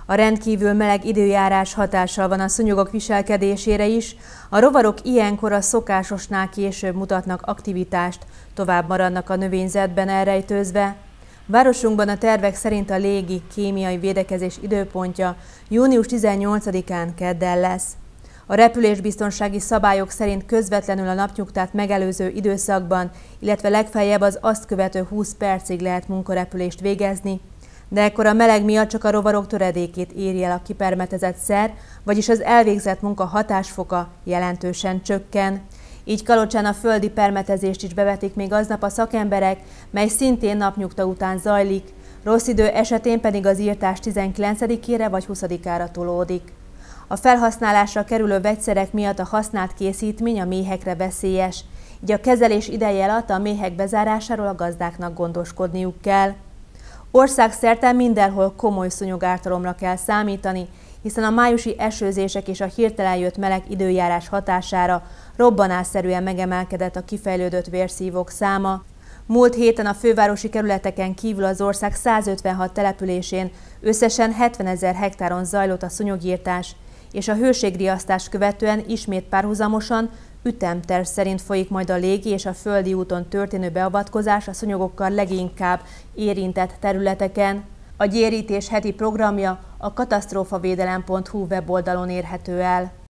A rendkívül meleg időjárás hatással van a szúnyogok viselkedésére is, a rovarok ilyenkor a szokásosnál később mutatnak aktivitást, tovább maradnak a növényzetben elrejtőzve. Városunkban a tervek szerint a légi kémiai védekezés időpontja június 18-án kedden lesz. A repülésbiztonsági szabályok szerint közvetlenül a napnyugtát megelőző időszakban, illetve legfeljebb az azt követő 20 percig lehet munkarepülést végezni, de ekkor a meleg miatt csak a rovarok töredékét éri el a kipermetezett szer, vagyis az elvégzett munka hatásfoka jelentősen csökken. Így Kalocsán a földi permetezést is bevetik még aznap a szakemberek, mely szintén napnyugta után zajlik, rossz idő esetén pedig az írtás 19-ére vagy 20-ára tolódik. A felhasználásra kerülő vegyszerek miatt a használt készítmény a méhekre veszélyes, így a kezelés ideje alatt a méhek bezárásáról a gazdáknak gondoskodniuk kell. Országszerte mindenhol komoly szúnyogártalomra kell számítani, hiszen a májusi esőzések és a hirtelen jött meleg időjárás hatására robbanásszerűen megemelkedett a kifejlődött vérszívók száma. Múlt héten a fővárosi kerületeken kívül az ország 156 településén összesen 70 000 hektáron zajlott a szúnyogírtás, és a hőségriasztást követően ismét párhuzamosan ütemterv szerint folyik majd a légi és a földi úton történő beavatkozás a szúnyogokkal leginkább érintett területeken. A gyérítés heti programja a katasztrófavédelem.hu weboldalon érhető el.